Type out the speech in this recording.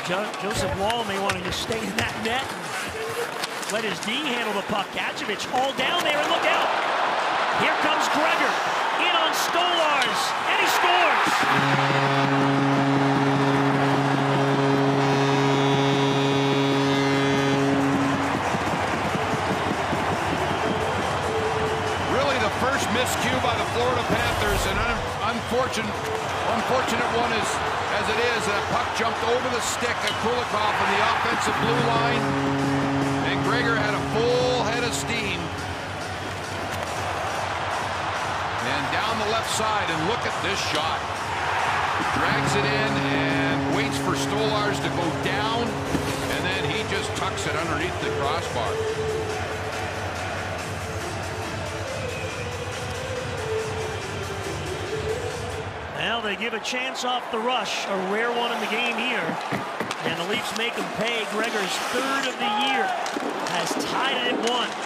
Joseph Wall may want to just stay in that net and let his D handle the puck. Kachevich all down there, and look out. Here comes Gregor, in on Stolarz, and he scores. Really the first miscue by the Florida Panthers, and unfortunate one as it is. That puck jumped over the stick of Kulikov in the offensive blue line, and Gregor had a full head of steam. And down the left side, and look at this shot. Drags it in and waits for Stolarz to go down, and then he just tucks it underneath the crossbar. Well, they give a chance off the rush, a rare one in the game here. And the Leafs make him pay. Gregor's third of the year has tied it at 1.